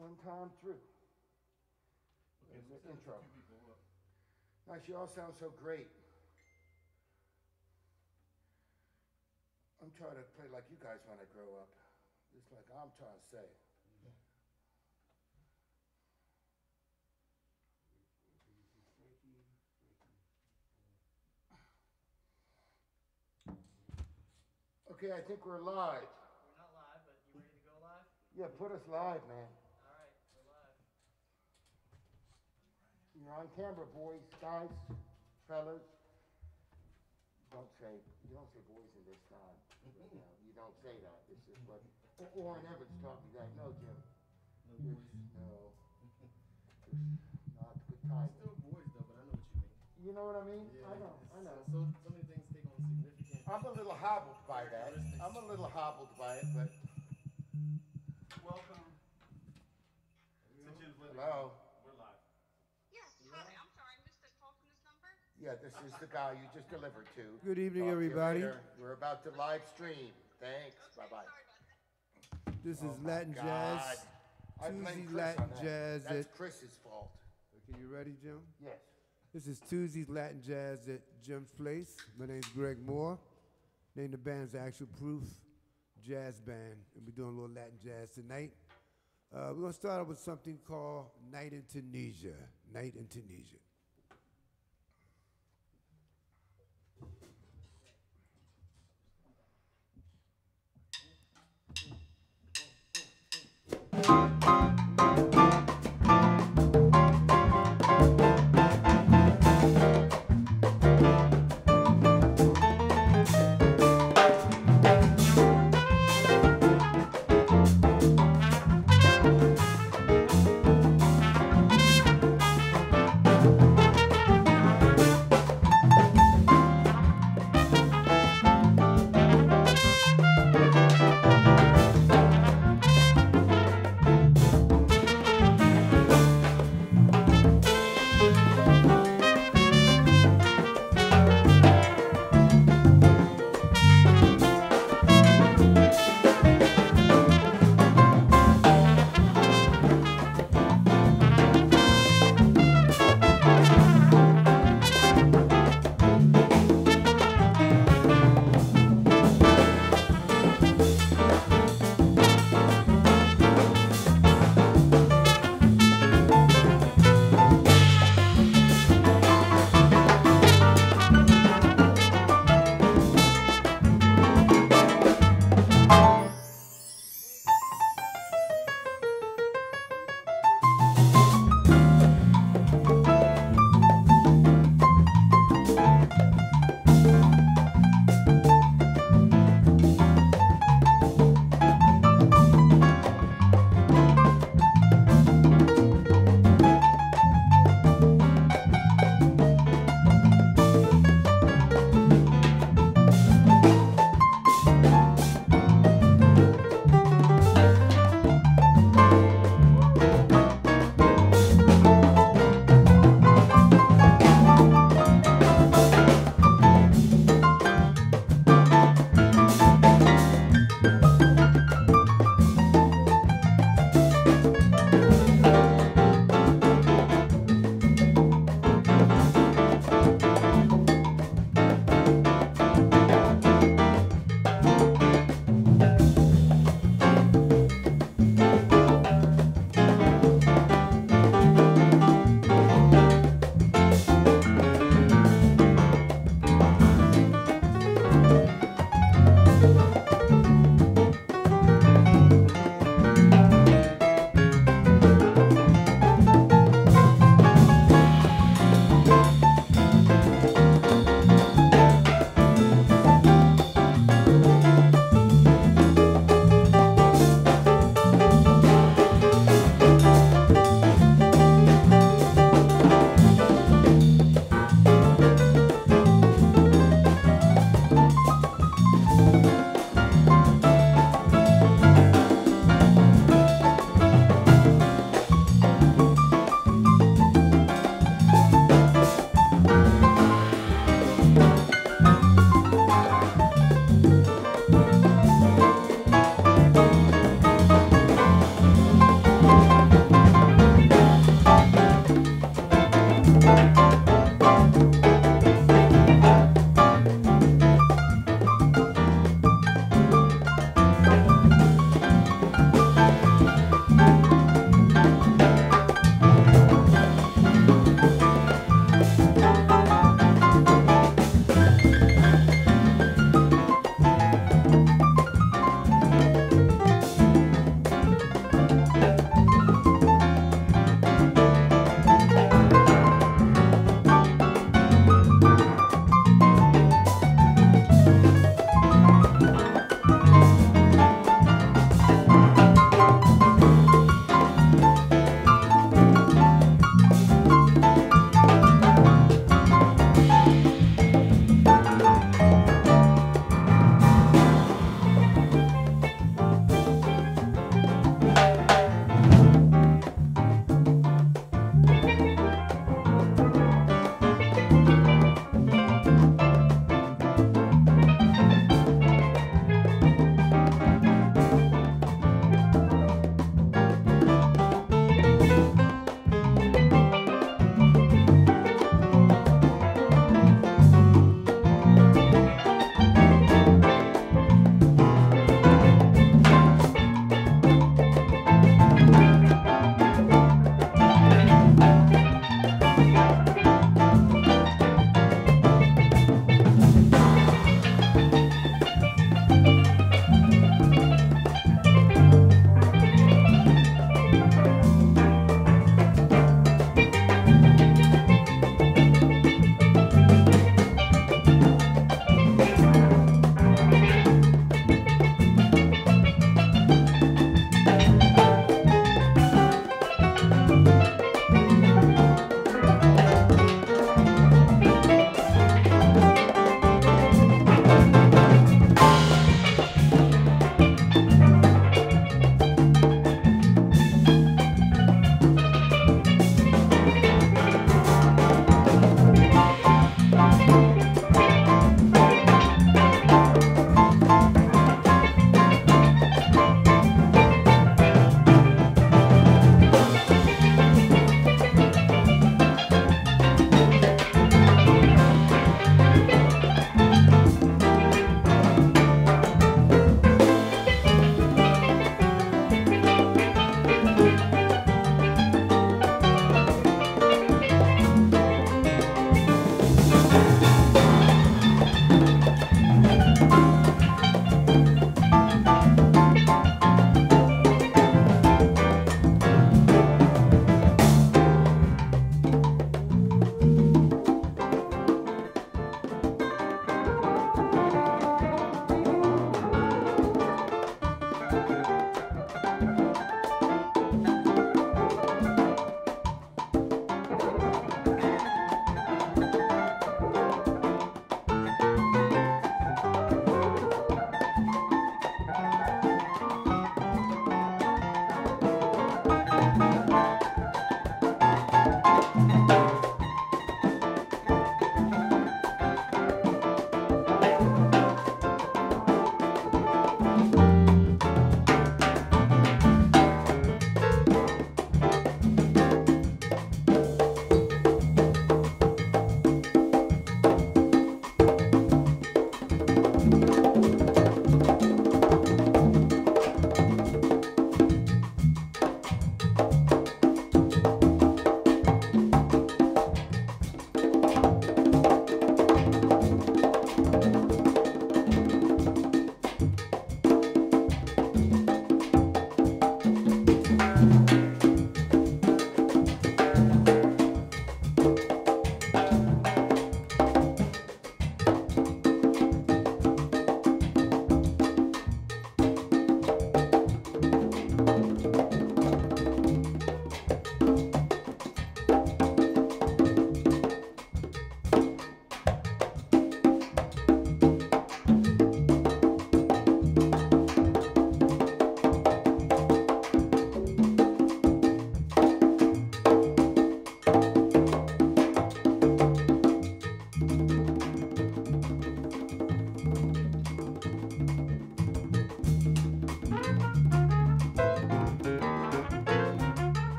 one time through. As an intro. Nice, you all sound so great. I'm trying to play like you guys when I grow up. Just like I'm trying to say. Okay, I think we're live. We're not live, but you ready to go live? Yeah, put us live, man. All right, we're live. You're on camera, boys, guys, fellas. You don't say boys in this time. You don't say that. It's just what Orrin Evans taught me that. No, Jim. No boys. No. Not good time. Still boys though, but I know what you mean. You know what I mean? Yeah, I know. So many things take on significant. I'm a little hobbled by that. I'm a little hobbled by it, but Welcome to Jim's Living hello. Room. We're live. Yes, hi, I'm sorry, I missed a call from this number. Yeah, this is the guy you just delivered to. Good evening, Talk to you everybody. later. We're about to live stream. Thanks. Okay, Bye-bye. sorry about that. This is Oh my Latin God. Jazz. I blame Tuesday Chris Latin on that. Jazz That's at- Chris's fault. Okay, you ready, Jim? Yes. This is Tuesday's Latin Jazz at Jim's Place. My name's Greg Moore. Name the band's Actual Proof Jazz Band, and we're doing a little Latin jazz tonight. We're gonna start off with something called Night in Tunisia. Night in Tunisia.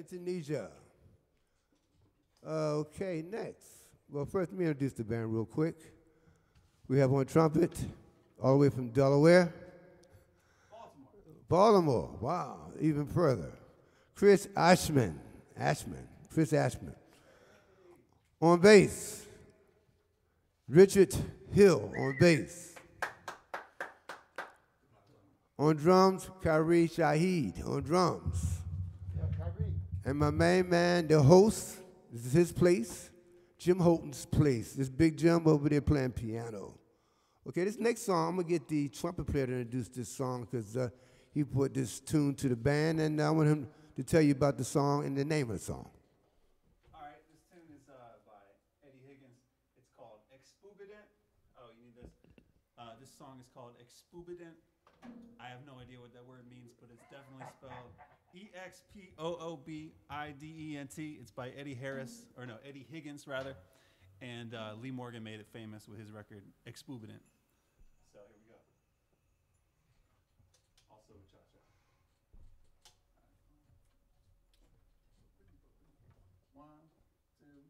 in Tunisia. Okay, next. Well, first, let me introduce the band real quick. We have on trumpet, all the way from Delaware. Baltimore, wow, even further. Chris Ashman. Chris Ashman. On bass, Richard Hill on bass. On drums, Kyrie Shahid on drums. Yeah, Kyrie. And my main man, the host, this is his place, Jim Houghton's place. This big Jim over there playing piano. Okay, this next song, I'm gonna get the trumpet player to introduce this song because he put this tune to the band, and I want him to tell you about the song and the name of the song. All right, this tune is by Eddie Higgins. It's called Expubident. Oh, you need this. This song is called Expubident. I have no idea what that word means, but it's definitely spelled Expoobident. It's by Eddie Higgins rather, and Lee Morgan made it famous with his record Expubident. So here we go. Also with Cha-Cha. One, two,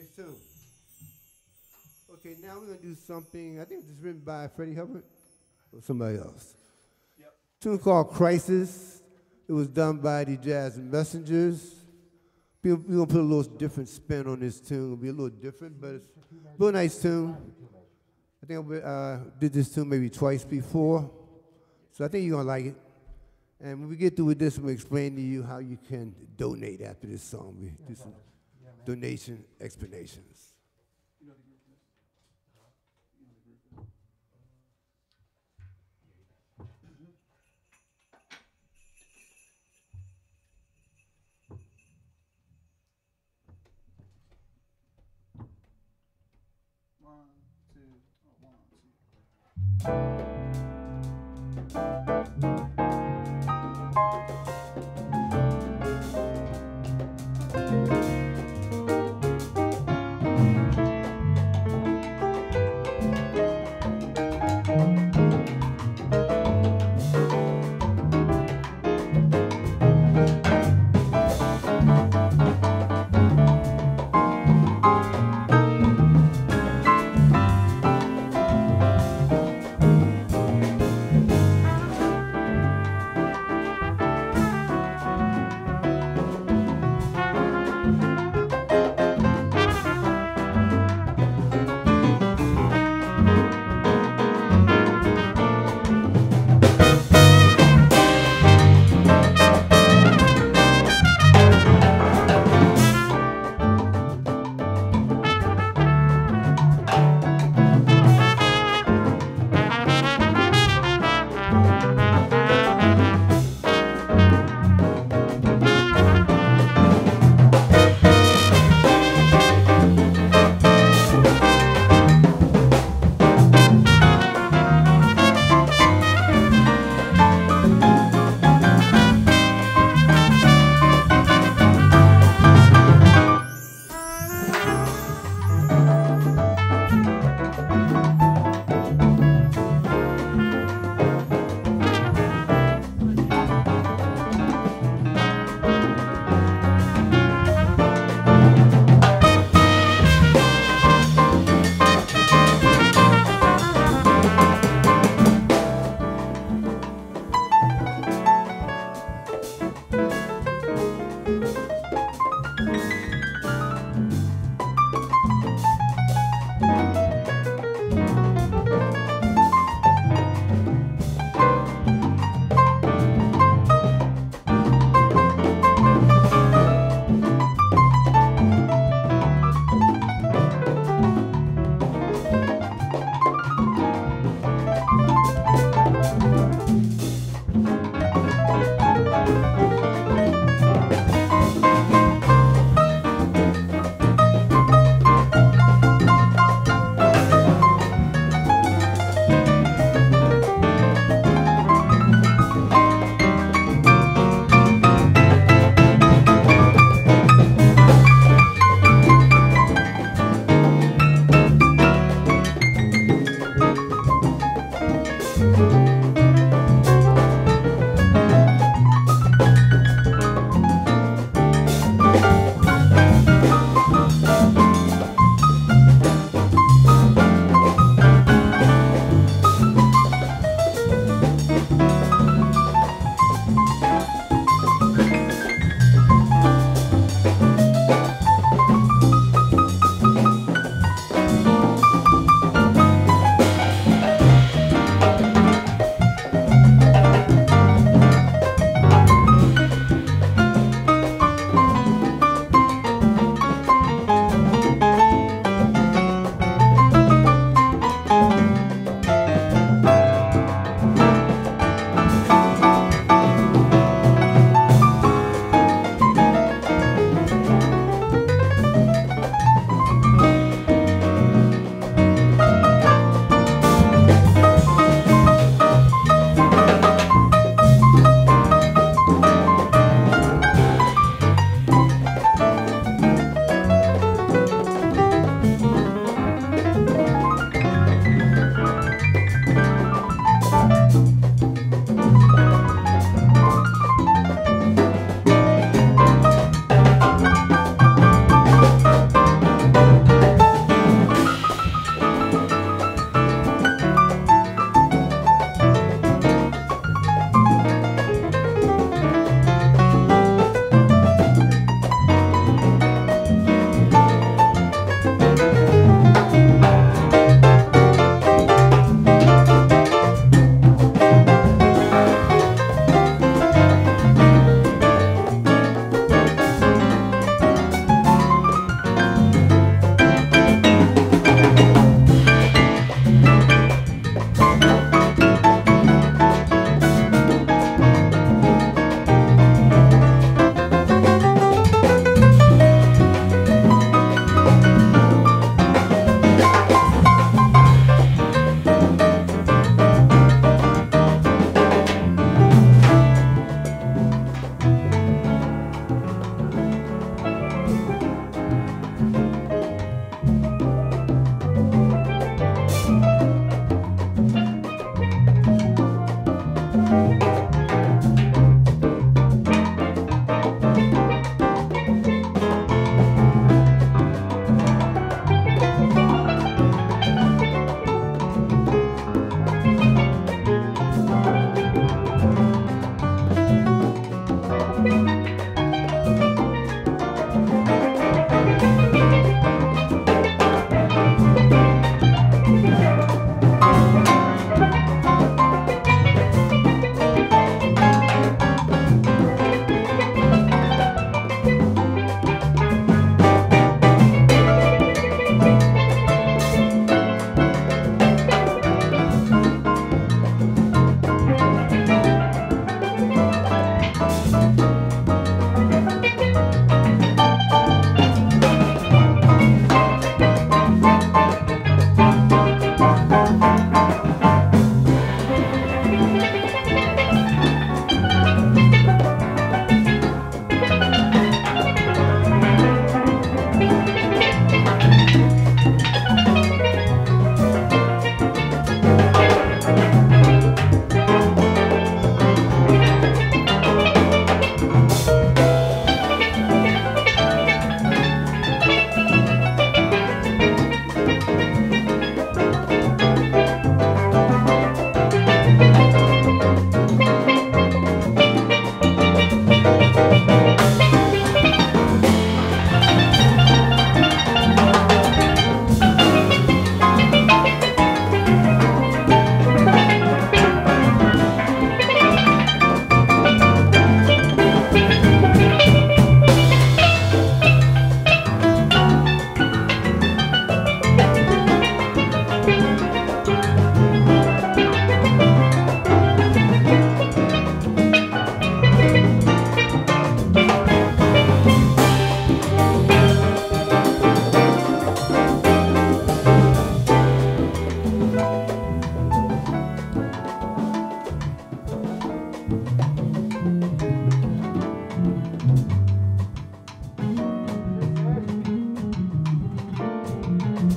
Nice tune. Okay, now we're gonna do something, I think it's written by Freddie Hubbard or somebody else. Yep. Tune called Crisis. It was done by the Jazz Messengers. We're gonna put a little different spin on this tune. It'll be a little different, but it's a real nice tune. I think I did this tune maybe twice before, so I think you're gonna like it. And when we get through with this, we'll explain to you how you can donate after this song. We do some donation explanations. You know the group is? You know the group is? One, two, one, two.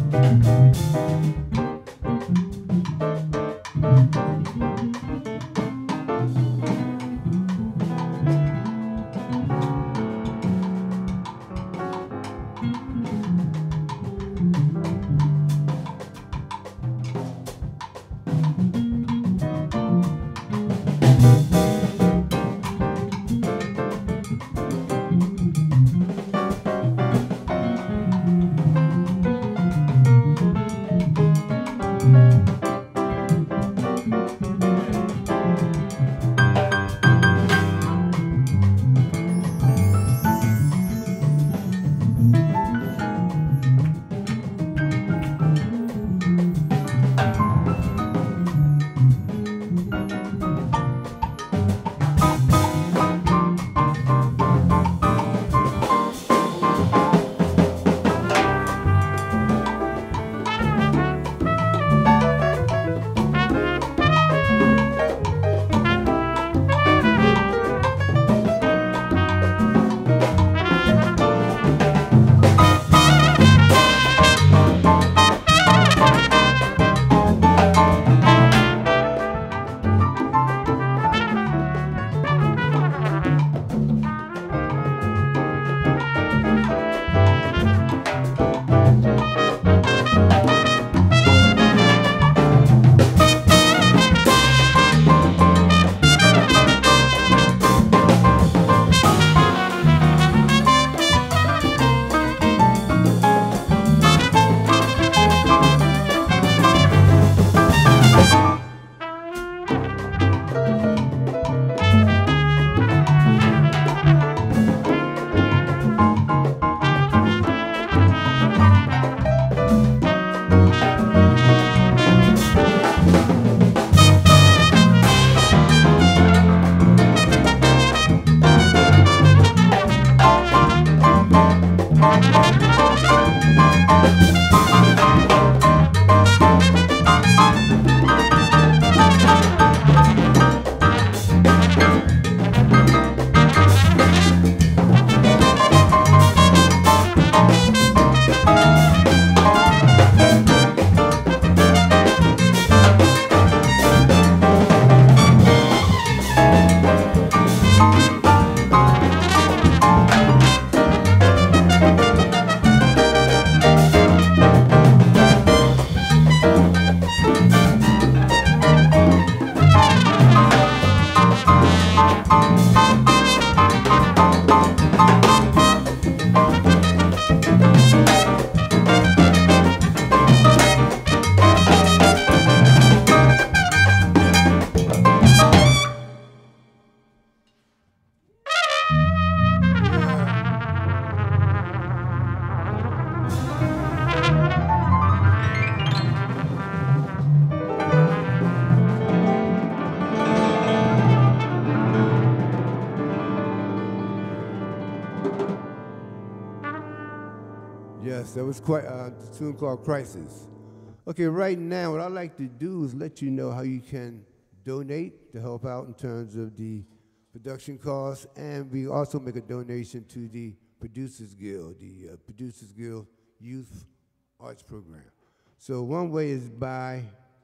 Yes, that was quite a tune called Crisis. Okay, right now, what I'd like to do is let you know how you can donate to help out in terms of the production costs, and we also make a donation to the Producers Guild, the Producers Guild Youth Arts Program. So one way is by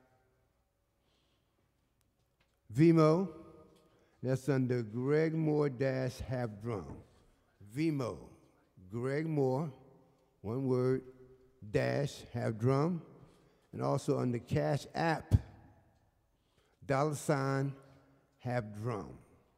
Vimo. That's under Greg Moore dash half drum. Vimo, Greg Moore, one word, dash half drum. And also under Cash App, $ half drum.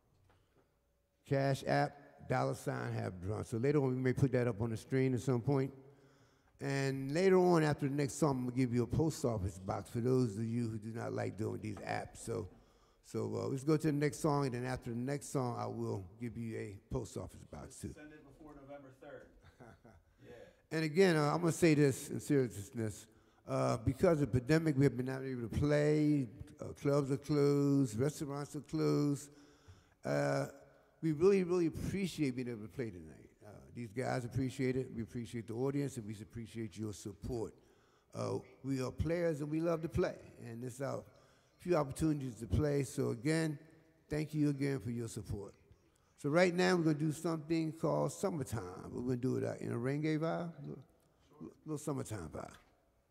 Cash App, $ half drum. So later on, we may put that up on the screen at some point. And later on, after the next song, I'm gonna give you a post office box for those of you who do not like doing these apps. So let's go to the next song, and then after the next song, I will give you a post office box too. Send it before November 3rd. Yeah. And again, I'm gonna say this in seriousness. Because of the pandemic, we have been not able to play, clubs are closed, restaurants are closed. We really, really appreciate being able to play tonight. These guys appreciate it, we appreciate the audience, and we appreciate your support. We are players and we love to play, and there's a few opportunities to play, so again, thank you again for your support. So right now, we're gonna do something called Summertime. We're gonna do it in a reggae vibe, little summertime vibe.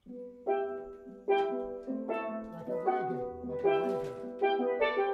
Like a reggae, like a reggae.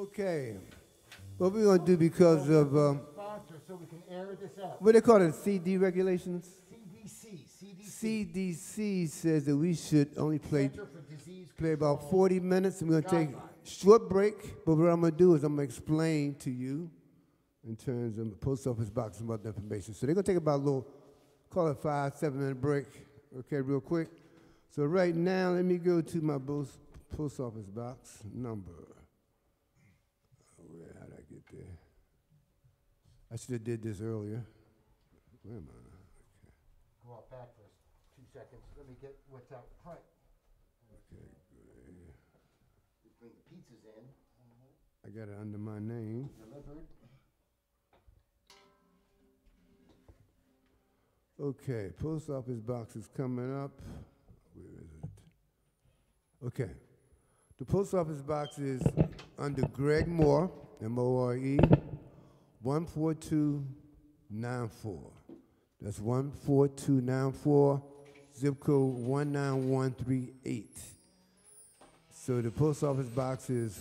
Okay. What we're going to do because of, Sponsor, so we can air this out. what they call it, CD regulations? CDC. CDC says that we should only play Center for Disease about Control. 40 minutes, and we're going to take Guidelines. a short break. But what I'm going to do is I'm going to explain to you in terms of the post office box and other information. So they're going to take about a little, call it 5-7 minute break, okay, real quick. So right now, let me go to my post office box number. How did I get there? I should have did this earlier. Where am I? Go out back for 2 seconds. Let me get what's out front. Okay, good. We bring the pizzas in, I got it under my name. delivered. Okay, post office box is coming up. Where is it? Okay. The post office box is under Greg Moore, M-O-R-E, 14294. That's 14294, zip code 19138. So the post office box is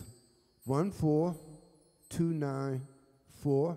14294,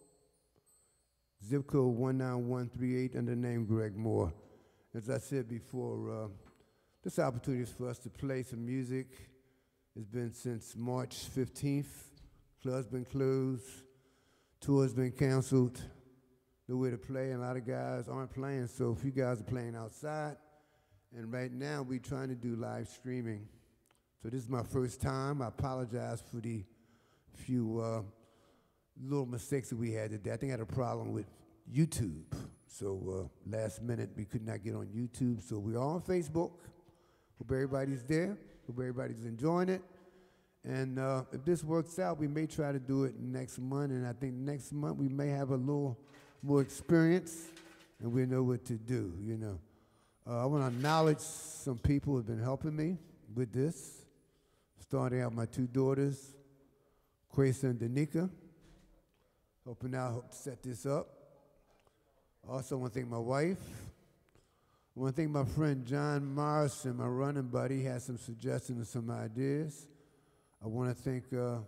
zip code 19138, under the name Greg Moore. As I said before, this opportunity is for us to play some music. It's been since March 15th. Club's been closed. Tour's been canceled. Nowhere to play, and a lot of guys aren't playing, so a few guys are playing outside. And right now, we're trying to do live streaming. So this is my first time. I apologize for the few little mistakes that we had today. I think I had a problem with YouTube. So last minute, we could not get on YouTube. So we're on Facebook. Hope everybody's there. Hope everybody's enjoying it. And if this works out, we may try to do it next month. And I think next month we may have a little more experience, and we know what to do, you know. I want to acknowledge some people who have been helping me with this. Starting out my 2 daughters, Quasa and Danica, helping out, help set this up. Also, I want to thank my wife. I want to thank my friend John Morrison, my running buddy. He has some suggestions and some ideas. I want to thank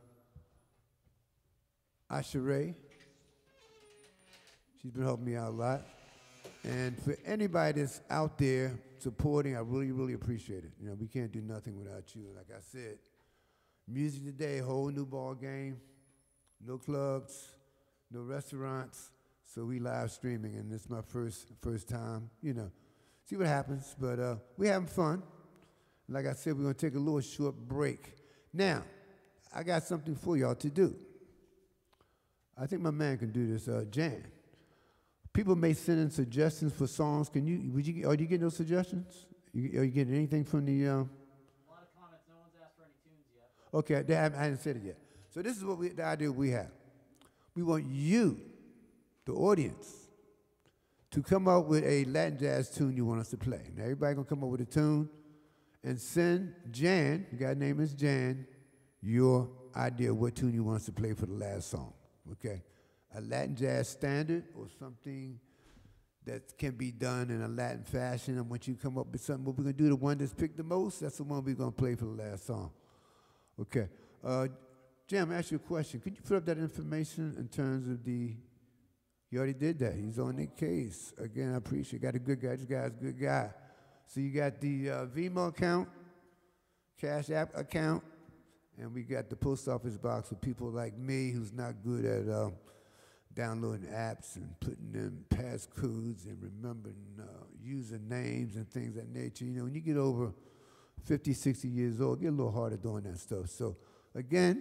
Asha Ray. She's been helping me out a lot. And for anybody that's out there supporting, I really, really appreciate it. You know, we can't do nothing without you. Like I said, music today, whole new ball game. No clubs, no restaurants. So we live streaming, and it's my first time, you know. See what happens, but we're having fun. Like I said, we're going to take a little short break. Now, I got something for y'all to do. I think my man can do this, Jan. People may send in suggestions for songs. Are you getting those suggestions? Are you getting anything from the? A lot of comments. No one's asked for any tunes yet. Okay, I haven't said it yet. So this is what the idea we have. We want you, the audience, to come up with a Latin jazz tune you want us to play. Now everybody gonna come up with a tune, and send Jan. The guy's name is Jan. Your idea of what tune you want us to play for the last song. Okay. A Latin jazz standard or something that can be done in a Latin fashion. And once you come up with something, what we're going to do, the one that's picked the most, that's the one we're going to play for the last song. Okay. Jim, I ask you a question. Could you put up that information in terms of the, you already did that. He's on the case. Again, I appreciate it. Got a good guy. This guy's a good guy. So you got the Venmo account, Cash App account, and we got the post office box for people like me who's not good at downloading apps and putting in passcodes and remembering usernames and things of that nature. You know, when you get over 50, 60 years old, get a little harder doing that stuff. So, again,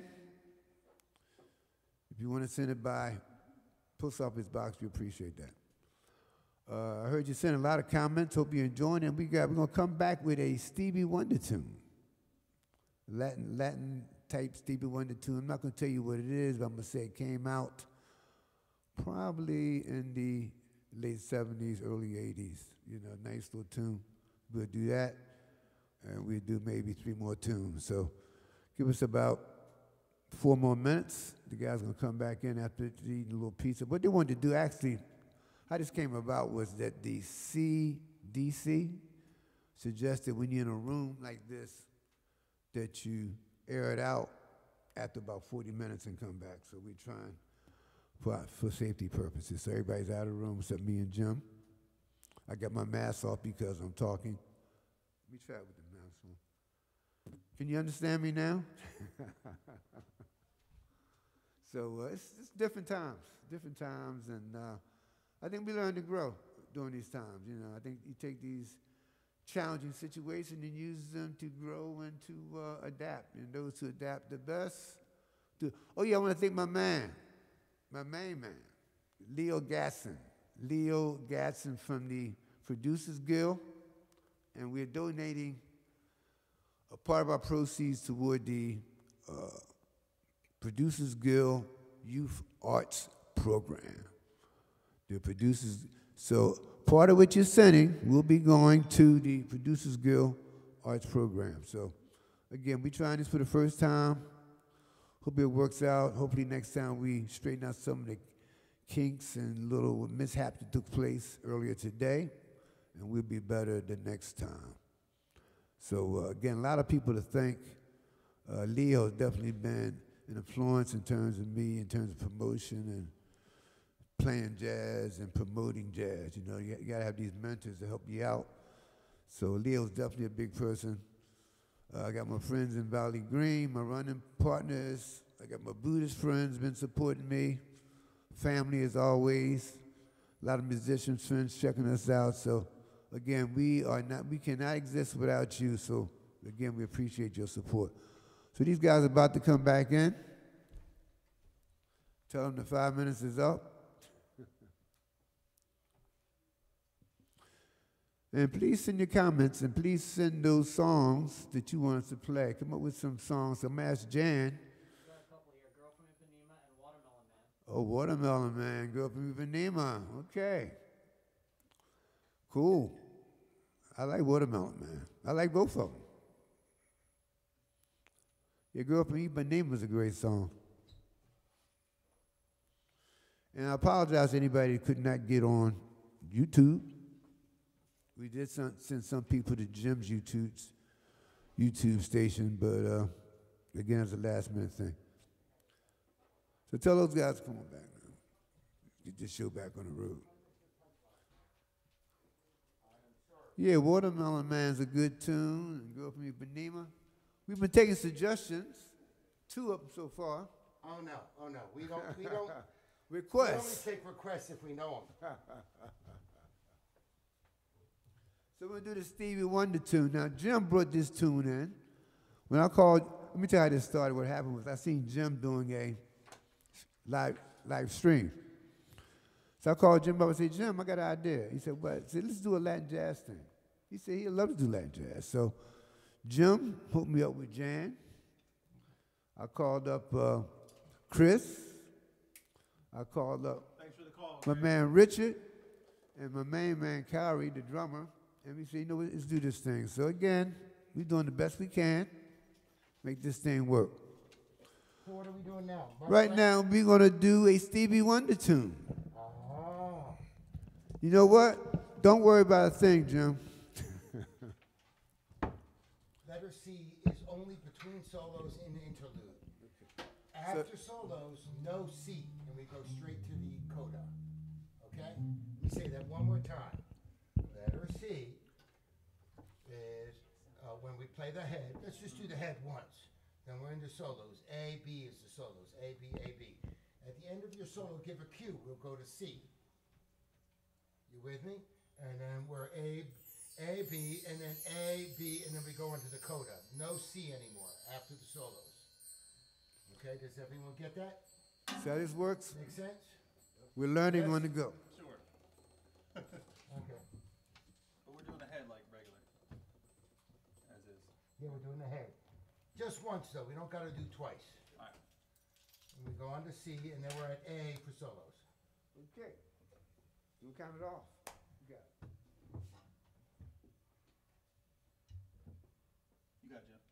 if you want to send it by post office box, we appreciate that. I heard you send a lot of comments. Hope you're enjoying it. We're going to come back with a Stevie Wonder tune. Latin type Stevie Wonder tune. I'm not going to tell you what it is, but I'm going to say it came out probably in the late 70s, early 80s. You know, nice little tune. We'll do that, and we'll do maybe 3 more tunes. So give us about 4 more minutes. The guy's going to come back in after eating a little pizza. What they wanted to do, actually, how this came about was that the CDC suggested when you're in a room like this that you air it out after about 40 minutes and come back. So we're trying for safety purposes. So everybody's out of the room except me and Jim. I got my mask off because I'm talking. Let me try it with the mask on. Can you understand me now? So it's different times, and I think we learn to grow during these times. You know, I think you take these challenging situations and use them to grow and to adapt. And those who adapt the best. Oh yeah, I want to thank my main man, Leo Gatson. Leo Gatson from the Producers Guild, and we're donating a part of our proceeds toward the Producers Guild Youth Arts Program. The Producers, so part of what you're sending will be going to the Producers Guild Arts Program. So again, we're trying this for the first time. Hope it works out. Hopefully next time we straighten out some of the kinks and little mishaps that took place earlier today, and we'll be better the next time. So again, a lot of people to thank. Leo has definitely been an influence in terms of me, in terms of promotion and playing jazz and promoting jazz. You know, you gotta have these mentors to help you out. So Leo's definitely a big person. I got my friends in Valley Green, my running partners. I got my Buddhist friends been supporting me. Family as always. A lot of musicians friends checking us out. So again, we cannot exist without you. So again, we appreciate your support. So these guys are about to come back in. Tell them the 5 minutes is up. And please send your comments, and please send those songs that you want us to play. Come up with some songs. I'm going to ask Jan. We got a couple here, Girl from Ipanema and Watermelon Man. Oh, Watermelon Man, Girl from Ipanema. Okay. Cool. I like Watermelon Man. I like both of them. Yeah, Girl from Ipanema is a great song. And I apologize to anybody who could not get on YouTube. We did send some people to Jim's YouTube station, but again, it's a last-minute thing. So tell those guys to come on back now. Get this show back on the road. Yeah, Watermelon Man's a good tune, and Girl from Ipanema. We've been taking suggestions, 2 of them so far. Oh no, we don't Requests. We only take requests if we know them. So we're going to do the Stevie Wonder tune. Now, Jim brought this tune in. When I called, let me tell you how this started. What happened was I seen Jim doing a live stream. So I called Jim up and said, Jim, I got an idea. He said, what? I said, let's do a Latin jazz thing. He said he'd love to do Latin jazz. So Jim hooked me up with Jan. I called up Chris. I called up Thanks for the call. my man Richard and my main man Kyrie, the drummer. And we said, you know what, let's do this thing. So again, we're doing the best we can, make this thing work. So what are we doing now? Right now, we're going to do a Stevie Wonder tune. Oh. You know what? Don't worry about a thing, Jim. Letter C is only between solos in the interlude. After solos, no C, and we go straight to the coda. Okay? Let me say that one more time. Letter C is when we play the head. Let's just do the head once. Then we're into solos. A, B is the solos. A, B, A, B. At the end of your solo, give a cue. We'll go to C. You with me? And then we're A, B, and then A, B, and then we go into the coda. No C anymore after the solos. Okay, does everyone get that? See how this works? Make sense? We're learning Yes. on the go. Sure. Okay. But we're doing the head like regular. As is. Yeah, we're doing the head. Just once, though. We don't got to do twice. All right. And we go on to C, and then we're at A for solos. Okay. You count it off. You got it. You got it, Jeff.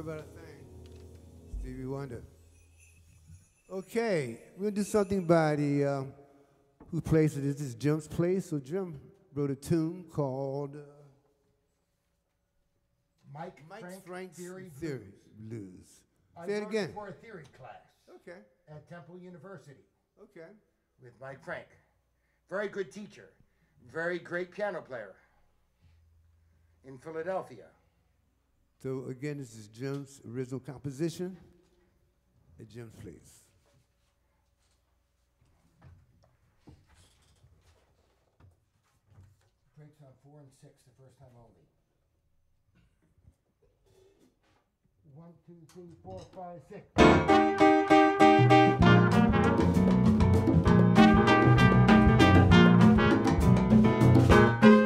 about a thing. Stevie Wonder. Okay, we're gonna do something by the who plays it. This is Jim's place. So Jim wrote a tune called Mike Frank's Theory Blues. I Say it learned again. for a theory class Okay. at Temple University Okay. with Mike Frank. Very good teacher. Very great piano player in Philadelphia. So again, this is Jim's original composition at Jim's place. Breaks on 4 and 6 the first time only. 1, 2, 3, 4, 5, 6.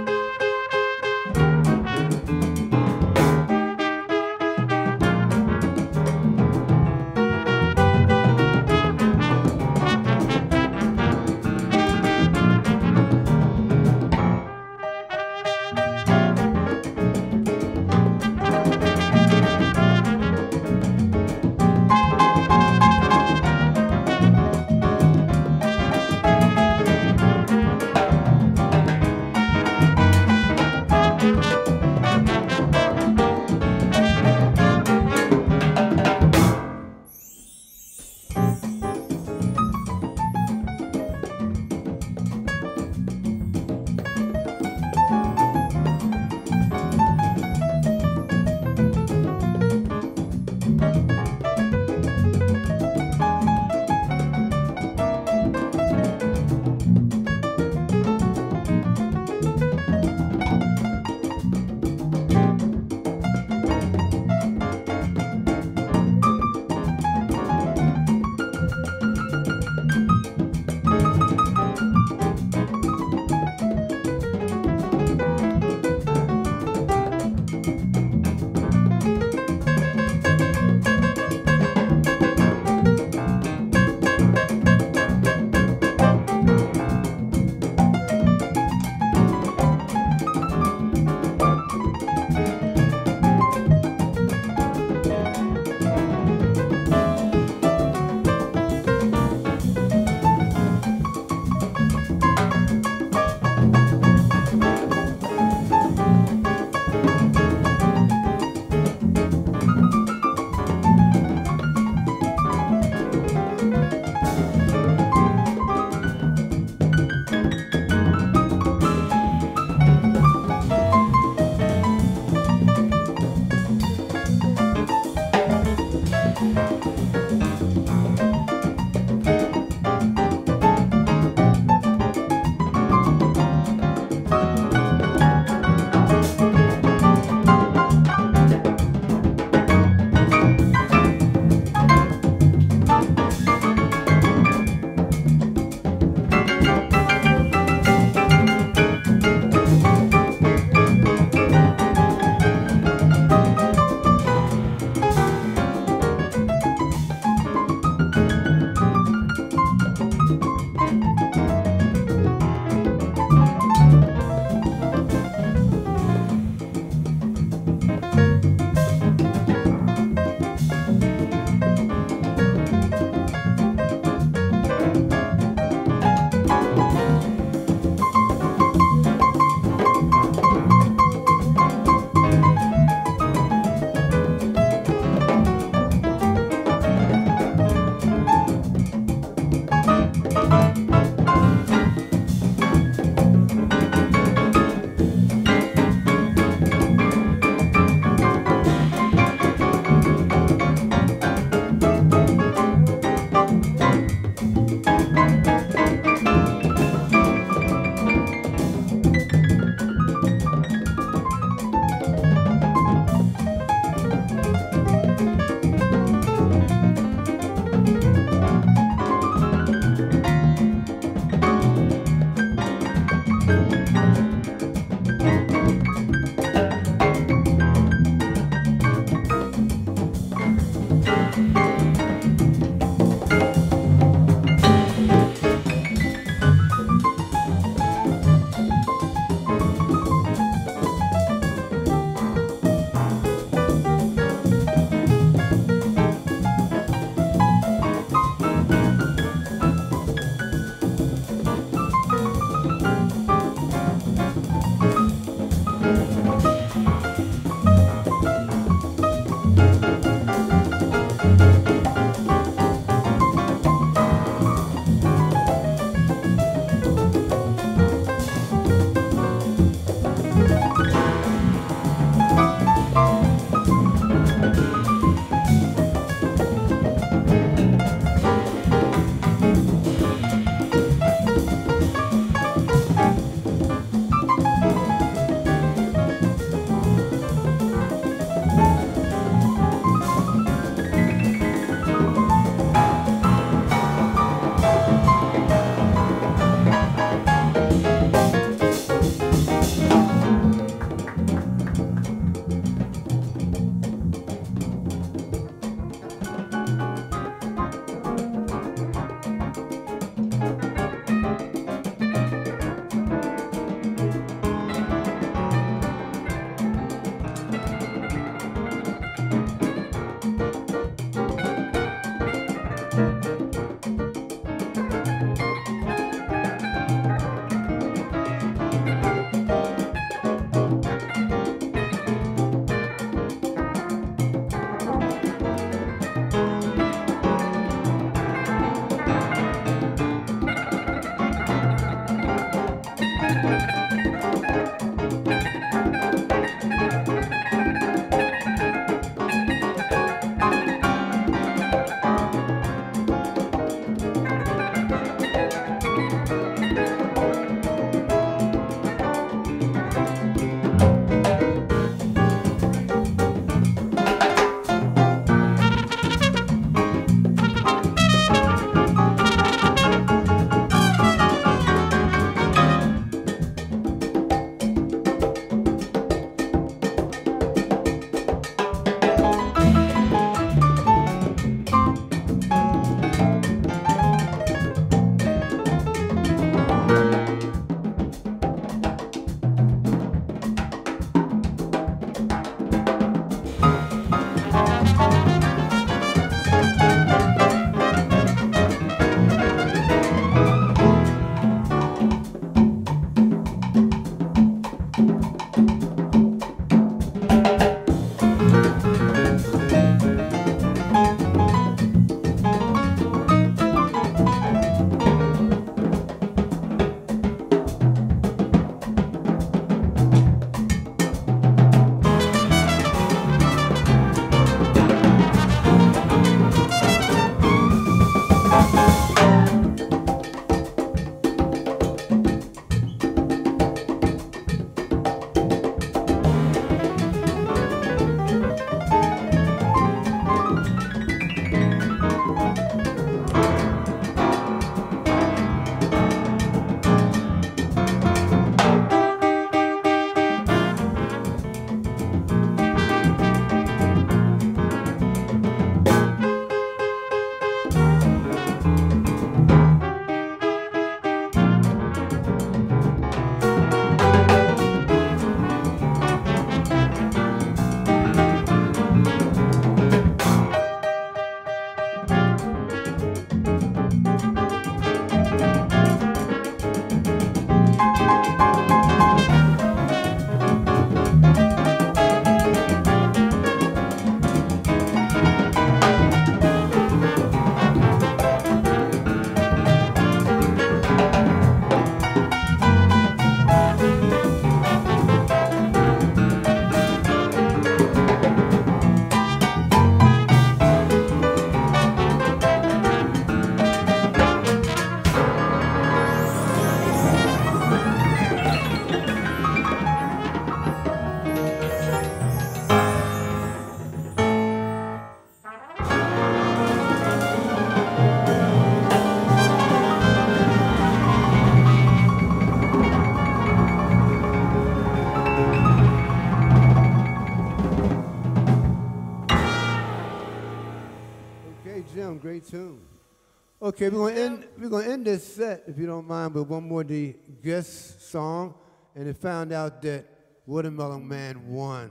great tune. Okay, we're gonna end this set, if you don't mind, with one more the guest song, and it found out that Watermelon Man won.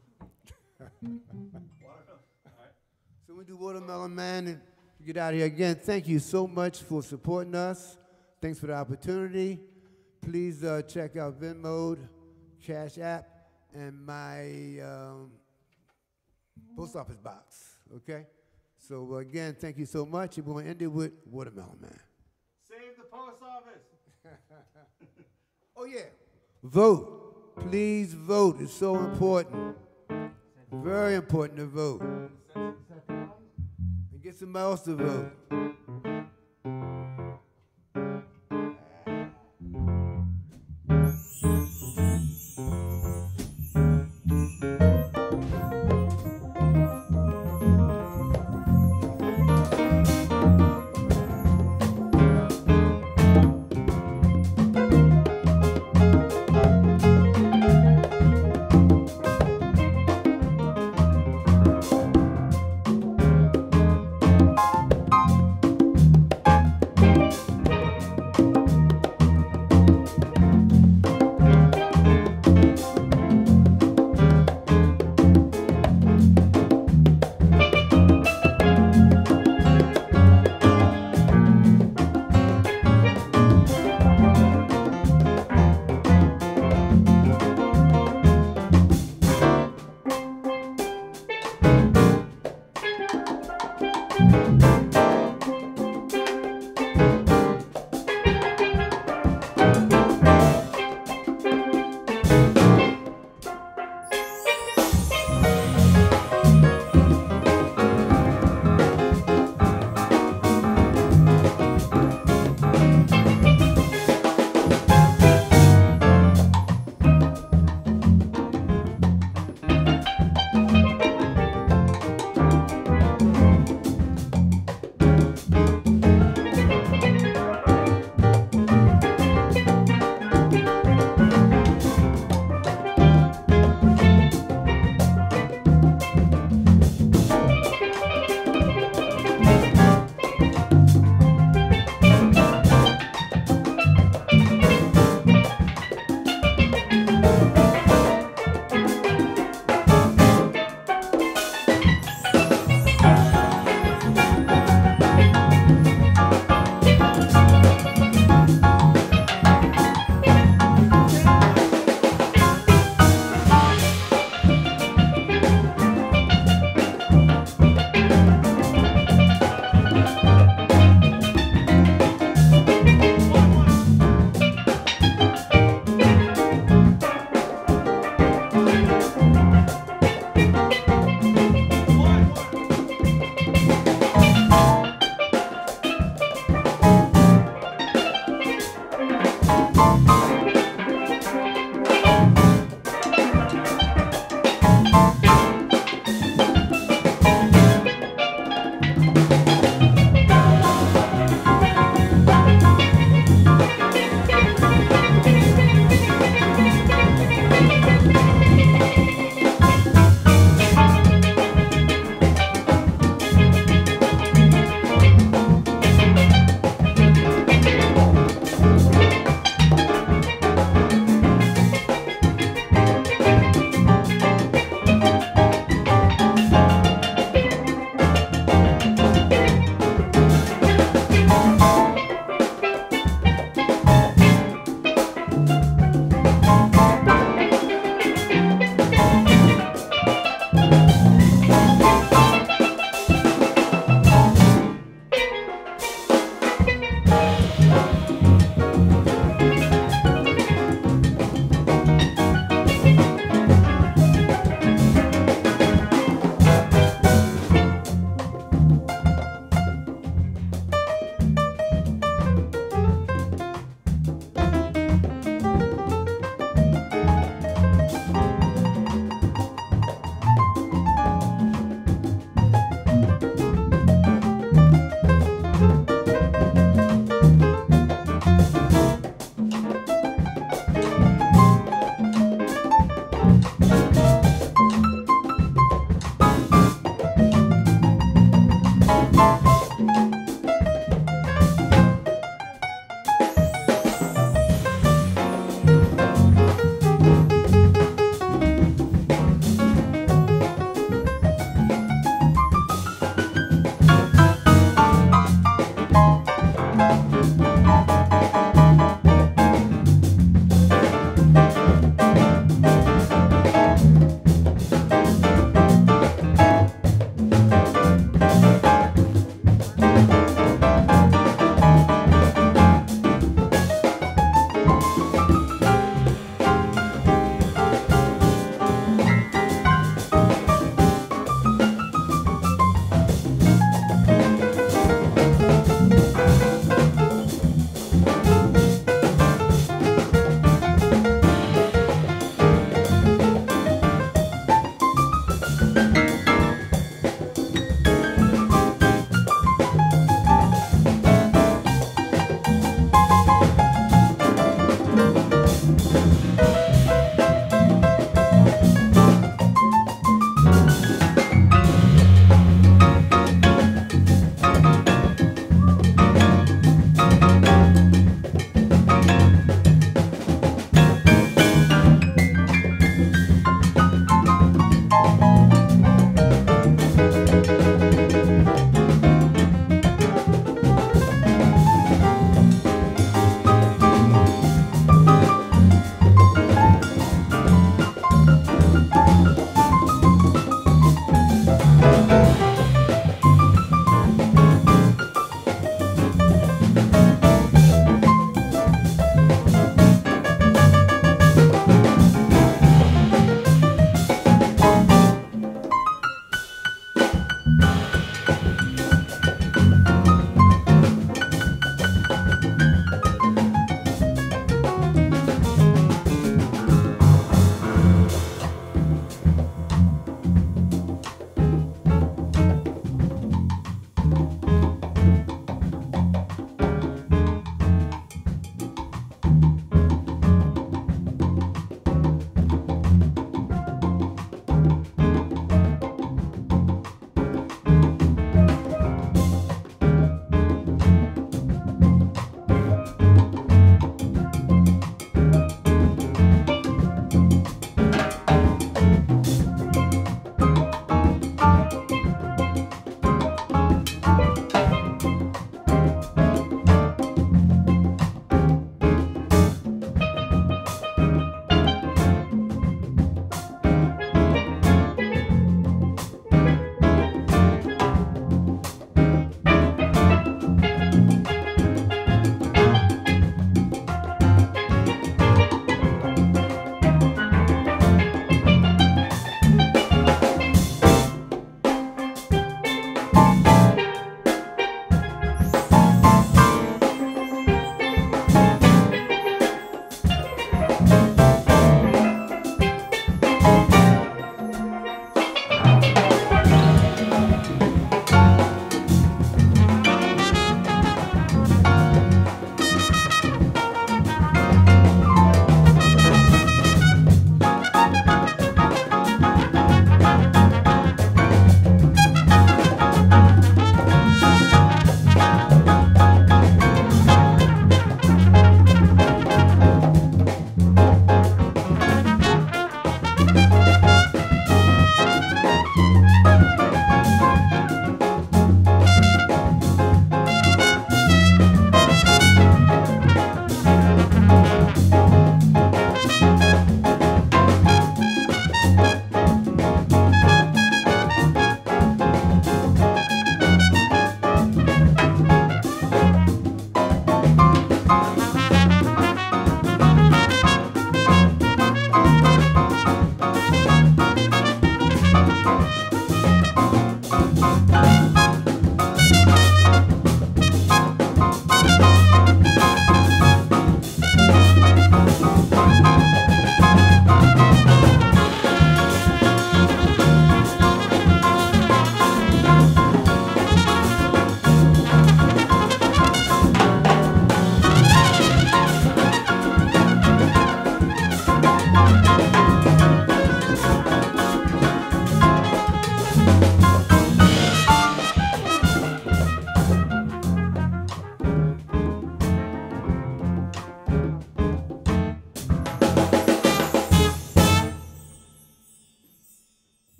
So we do Watermelon Man and get out of here again. Thank you so much for supporting us. Thanks for the opportunity. Please check out Venmo, Cash App, and my post office box. Okay. So again, thank you so much. We're going to end it with Watermelon Man. Save the post office. Oh yeah. Vote. Please vote. It's so important. Very important to vote. And get somebody else to vote.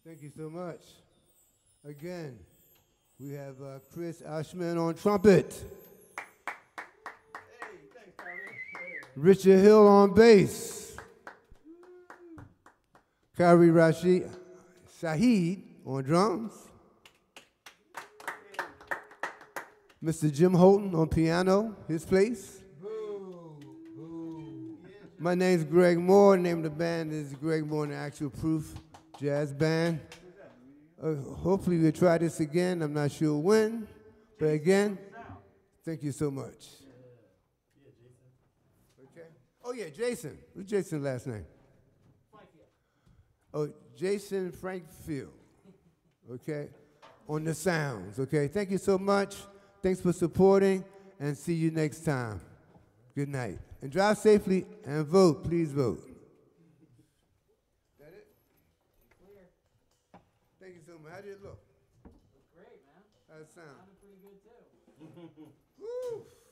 Thank you so much. Again, we have Chris Ashman on trumpet. Hey, thanks, Carly. Richard Hill on bass. Kyrie Rashid Saheed on drums. Mr. Jim Holton on piano, his place. Boo, boo. My name's Greg Moore. The name of the band is Greg Moore and the Actual Proof Jazz Band. Hopefully we'll try this again. I'm not sure when, but again, thank you so much. Okay. Oh yeah, Jason. Who's Jason's last name? Oh, Jason Frankfield. Okay. On the sounds. Okay. Thank you so much. Thanks for supporting, and see you next time. Good night. And drive safely and vote. Please vote. That it? Clear. Thank you so much. How did it look? Looks great, man. How'd it sound? Sounded pretty good too. Woo!